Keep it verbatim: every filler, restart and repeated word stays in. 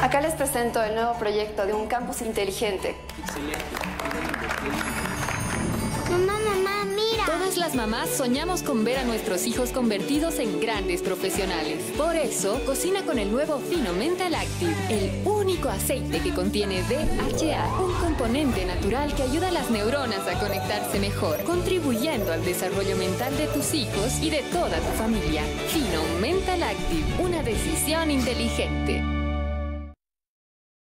Acá les presento el nuevo proyecto de un campus inteligente. Excelente. Mamá, mamá, mira. Todas las mamás soñamos con ver a nuestros hijos convertidos en grandes profesionales. Por eso, cocina con el nuevo Fino Mental Active, el único aceite que contiene D H A, un componente natural que ayuda a las neuronas a conectarse mejor, contribuyendo al desarrollo mental de tus hijos y de toda tu familia. Fino Mental Active, una decisión inteligente.